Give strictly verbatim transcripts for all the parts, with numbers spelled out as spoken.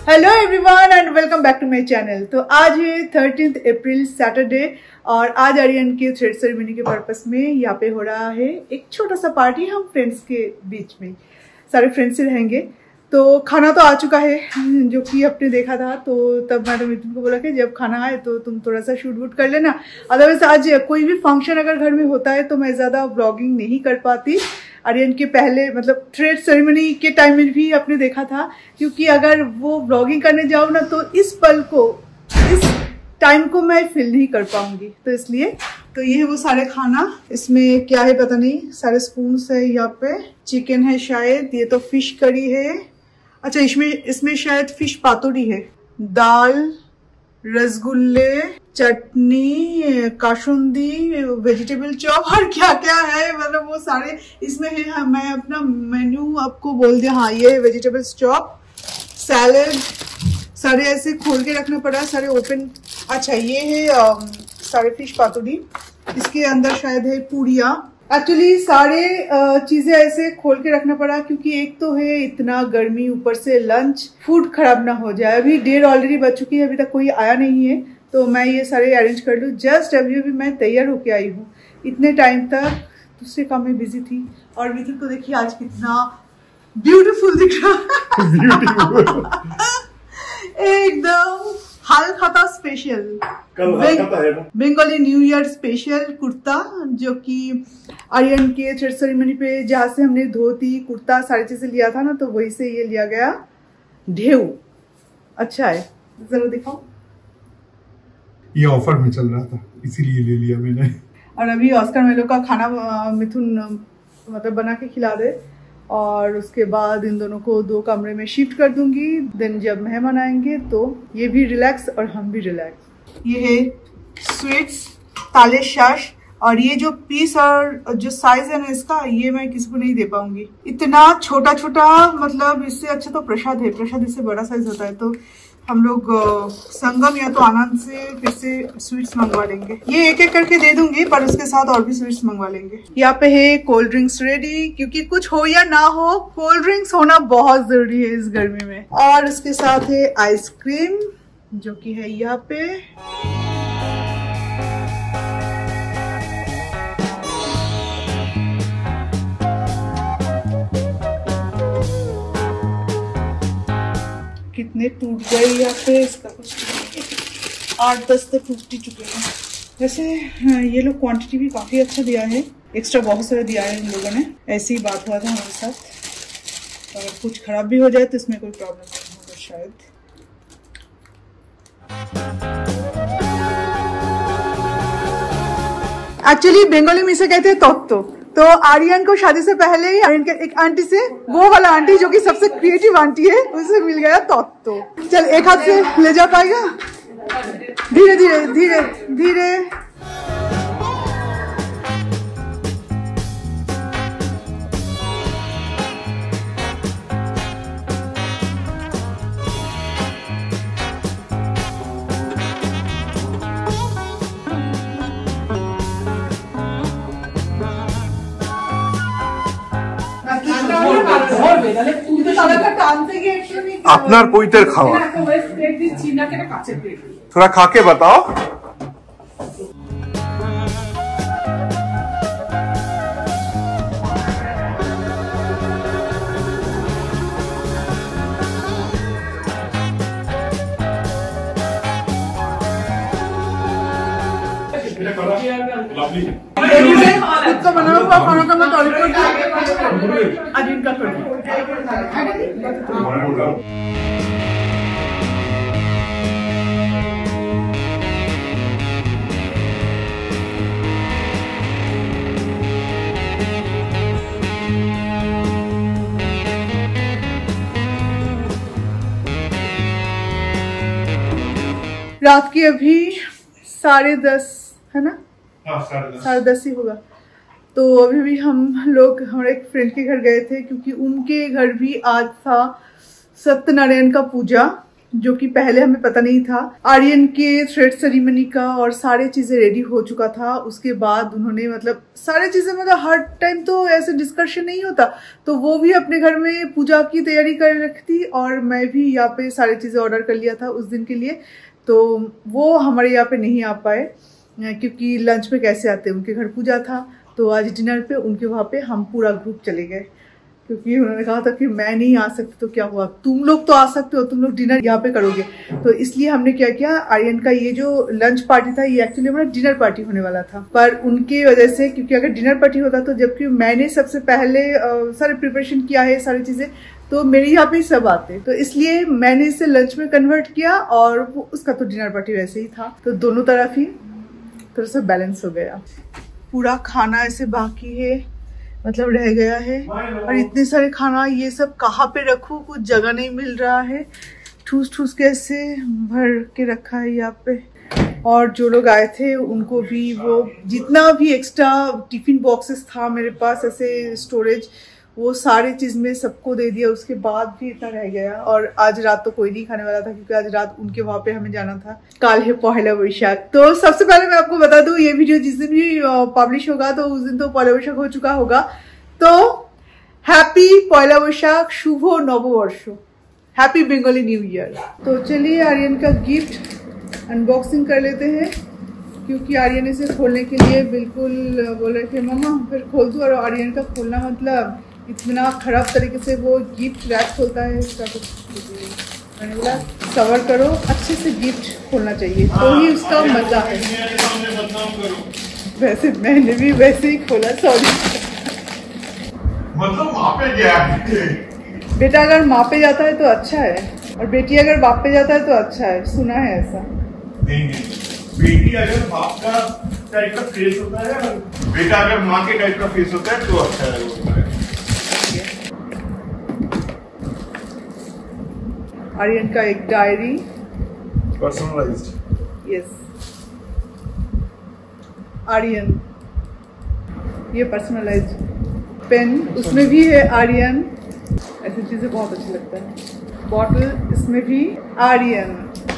Hello everyone and welcome back to my channel. तो आज है थर्टीन्थ अप्रैल सैटरडे और आज आर्यन के थ्रेड सेरेमनी के पर्पस में यहाँ पे हो रहा है एक छोटा सा पार्टी हम फ्रेंड्स के बीच में, सारे फ्रेंड्स से रहेंगे। तो खाना तो आ चुका है जो कि आपने देखा था, तो तब मैंने मिथुन को बोला कि जब खाना आए तो तुम थोड़ा सा शूट वूट कर लेना। अदरवाइज आज कोई भी फंक्शन अगर घर में होता है तो मैं ज़्यादा व्लॉगिंग नहीं कर पाती। आर्यन के पहले मतलब थ्रेड सेरेमनी के टाइम में भी आपने देखा था, क्योंकि अगर वो व्लॉगिंग करने जाओ ना तो इस पल को, इस टाइम को मैं फील नहीं कर पाऊंगी। तो इसलिए तो ये है वो सारे खाना। इसमें क्या है पता नहीं, सारे स्पून है यहाँ पे। चिकन है शायद, ये तो फिश करी है। अच्छा इसमें इसमें शायद फिश पातोड़ी है। दाल, रसगुल्ले, चटनी, काशुंदी, वेजिटेबल चॉप और क्या क्या है, मतलब वो सारे इसमें है। मैं अपना मेन्यू आपको बोल दिया। हाँ ये वेजिटेबल्स चॉप, सैलेड, सारे ऐसे खोल के रखना पड़ा, सारे ओपन। अच्छा ये है आ, सारे फिश पातोड़ी। इसके अंदर शायद है पूड़िया। एक्चुअली सारे चीजें ऐसे खोल के रखना पड़ा क्योंकि एक तो है इतना गर्मी, ऊपर से लंच, फूड खराब ना हो जाए। अभी डेढ़ ऑलरेडी बज चुकी है, अभी तक कोई आया नहीं है, तो मैं ये सारे अरेंज कर लूँ। जस्ट अभी अभी मैं तैयार होके आई हूँ। इतने टाइम तक दूसरे काम में बिजी थी। और मिथुन को देखिए आज कितना ब्यूटीफुल दिख रहा एकदम Haal Khata special, Bengali new year special kurta, जो कि आर्यन के थ्रेड सेरेमनी पे जहाँ से हमने धोती, कुर्ता सारी चीजें लिया था ना, तो वही से ये लिया गया। ढेउ अच्छा है, जरा दिखाओ। ये ऑफर में चल रहा था इसीलिए ले लिया मैंने। और अभी ऑस्कर मेलो का खाना मिथुन मतलब बना के खिला दे, और उसके बाद इन दोनों को दो कमरे में शिफ्ट कर दूंगी। देन जब मेहमान आएंगे तो ये भी रिलैक्स और हम भी रिलैक्स। ये है स्वीट्स, ताले शाश, और ये जो पीस और जो साइज है ना इसका, ये मैं किसी को नहीं दे पाऊंगी। इतना छोटा छोटा, मतलब इससे अच्छा तो प्रसाद है। प्रसाद इससे बड़ा साइज होता है। तो हम लोग संगम या तो आनंद से फिर से स्वीट्स मंगवा लेंगे। ये एक एक करके दे दूंगी, पर उसके साथ और भी स्वीट्स मंगवा लेंगे। यहाँ पे है कोल्ड ड्रिंक्स रेडी, क्योंकि कुछ हो या ना हो कोल्ड ड्रिंक्स होना बहुत जरूरी है इस गर्मी में। और उसके साथ है आइसक्रीम जो कि है यहाँ पे। कितने टूट गए यहाँ पे, इसका कुछ आठ दस तो टूट ही चुके हैं। वैसे ये लोग क्वांटिटी भी काफी अच्छा दिया है, एक्स्ट्रा बहुत सारा दिया है इन लोगों ने। ऐसी ही बात हुआ था हमारे साथ। अगर कुछ खराब भी हो जाए तो इसमें कोई प्रॉब्लम नहीं होगा शायद। एक्चुअली बंगाली में इसे कहते हैं तत्तो। तो आर्यन को शादी से पहले ही आर्यन के एक आंटी से, वो वाला आंटी जो कि सबसे क्रिएटिव आंटी है, उससे मिल गया तत्तो। चल एक हाथ से ले जा पाएगा, धीरे धीरे धीरे धीरे। আপনার পৈতের খাওয়া थोड़ा खा के बताओ। खुद का बना हुआ खाना का मैं तारीफ आर्यन का कर। रात की अभी साढ़े दस है ना, साढ़े दस ही होगा। तो अभी भी हम लोग हमारे एक फ्रेंड के घर गए थे, क्योंकि उनके घर भी आज था सत्यनारायण का पूजा। जो कि पहले हमें पता नहीं था। आर्यन के थ्रेड सेरेमनी का और सारी चीजें रेडी हो चुका था। उसके बाद उन्होंने मतलब सारी चीजें मतलब हर टाइम तो ऐसे डिस्कशन नहीं होता, तो वो भी अपने घर में पूजा की तैयारी कर रखी थी और मैं भी यहाँ पे सारी चीजें ऑर्डर कर लिया था उस दिन के लिए। तो वो हमारे यहाँ पे नहीं आ पाए क्योंकि लंच पे कैसे आते, उनके घर पूजा था। तो आज डिनर पे उनके वहाँ पे हम पूरा ग्रुप चले गए क्योंकि उन्होंने कहा था कि मैं नहीं आ सकती तो क्या हुआ, तुम लोग तो आ सकते हो, तुम लोग डिनर यहाँ पे करोगे। तो इसलिए हमने क्या किया, आर्यन का ये जो लंच पार्टी था ये एक्चुअली हमारा डिनर पार्टी होने वाला था, पर उनकी वजह से, क्योंकि अगर डिनर पार्टी होता तो जबकि मैंने सबसे पहले सारे प्रिपरेशन किया है सारी चीजें, तो मेरे यहाँ पे सब आते, तो इसलिए मैंने इसे लंच में कन्वर्ट किया और वो उसका तो डिनर पार्टी वैसे ही था। तो दोनों तरफ ही थोड़ा सा बैलेंस हो गया। पूरा खाना ऐसे बाकी है, मतलब रह गया है, और इतने सारे खाना ये सब कहाँ पे रखूँ, कुछ जगह नहीं मिल रहा है, ठूस ठूस के ऐसे भर के रखा है यहाँ पे। और जो लोग आए थे उनको भी वो जितना भी एक्स्ट्रा टिफिन बॉक्सेस था मेरे पास ऐसे स्टोरेज, वो सारी चीज में सबको दे दिया। उसके बाद भी इतना रह गया। और आज रात तो कोई नहीं खाने वाला था क्योंकि आज रात उनके वहां पे हमें जाना था। कल है पहला वैशाख। तो सबसे पहले मैं आपको बता दूं, ये वीडियो जिस दिन भी पब्लिश होगा तो उस दिन तो पहला वैशाख हो चुका होगा। तो हैप्पी पहला वैशाख, शुभ नववर्ष, हैप्पी बंगाली न्यू ईयर। तो चलिए आर्यन का गिफ्ट अनबॉक्सिंग कर लेते हैं क्योंकि आर्यन इसे खोलने के लिए बिल्कुल बोल रहे थे मम्मा फिर खोल दो, और आर्यन का खोलना मतलब इतना खराब तरीके से वो गिफ्ट रैप खोलता है इसका कुछ। मैंने बोला कवर करो, अच्छे से गिफ्ट खोलना चाहिए तो ही उसका मजा है। वैसे मैंने भी वैसे ही खोला, सॉरी। मतलब मापे गया है। बेटा अगर मापे जाता है तो अच्छा है, और बेटी अगर बाप पे जाता है तो अच्छा है, सुना है ऐसा। नहीं नहीं, बेटी अगर बाप का टाइप का फेस होता है, बेटा अगर माँ के टाइप का फेस होता है तो अच्छा है। आर्यन का एक डायरी, पर्सनलाइज्ड। यस आर्यन, ये पर्सनलाइज्ड पेन, उसमें भी है आर्यन। ऐसी चीजें बहुत अच्छी लगता है। बॉटल, इसमें भी आर्यन।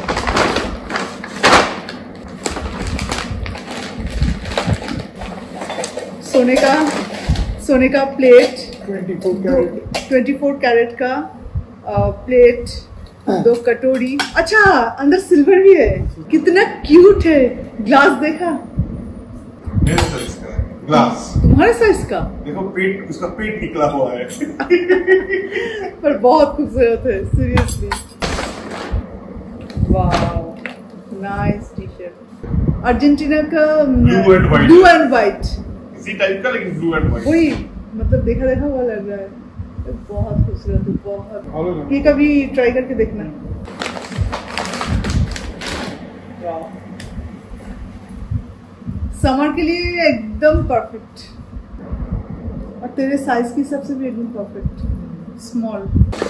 सोने का सोने का प्लेट, ट्वेंटी फोर कैरेट का आ, प्लेट, दो कटोरी। अच्छा अंदर सिल्वर भी है, कितना क्यूट है। ग्लास देखा, मेरे साइज का ग्लास, तुम्हारे साइज का। देखो पेट, उसका पेट निकला हुआ है। पर बहुत खूबसूरत है seriously. Wow nice T shirt, Argentina का blue and white, blue and white इसी टाइप का, लेकिन ब्लू एंड व्हाइट। वही मतलब देखा देखा हुआ लग रहा है, बहुत खूबसूरत है बहुत। ये कभी ट्राई करके देखना। समर के लिए एकदम परफेक्ट, और तेरे साइज के हिसाब से भी एकदम परफेक्ट, स्मॉल।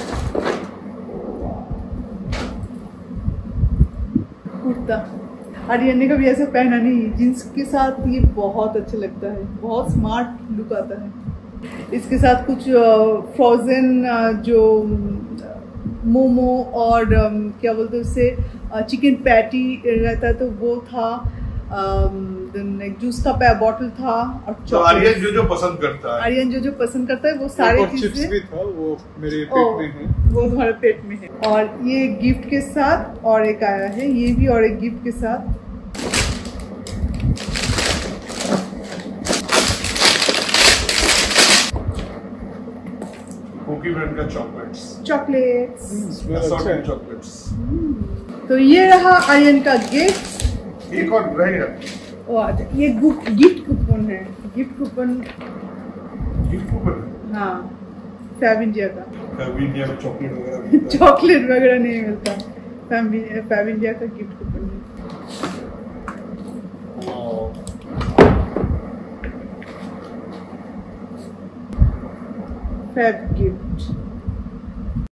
कुर्ता आर्यन ने कभी ऐसा पहना नहीं, जींस के साथ ये बहुत अच्छा लगता है, बहुत स्मार्ट लुक आता है। इसके साथ कुछ फ्रोजन जो मोमो और क्या बोलते हैं उससे चिकन पैटी रहता है तो वो था, एक जूस का बॉटल था, और तो आर्यन जो जो पसंद करता है, आर्यन जो जो पसंद करता है वो सारे चीजें भी था, वो मेरे पेट में है, वो तुम्हारे पेट में है। और ये गिफ्ट के साथ और एक आया है, ये भी और एक गिफ्ट के साथ। कोकी ब्रांड का चॉकलेट्स, चॉकलेट्स असॉर्टेड चॉकलेट्स। तो ये रहा आर्यन का गिफ्ट। एक और रहेगा, और ये गिफ्ट कूपन है, गिफ्ट कूपन, गिफ्ट कूपन। हाँ फैब इंडिया का। फैब इंडिया में चॉकलेट वगैरह चॉकलेट वगैरह नहीं मिलता, फैब इंडिया का गिफ्ट कूपन है। Fab gift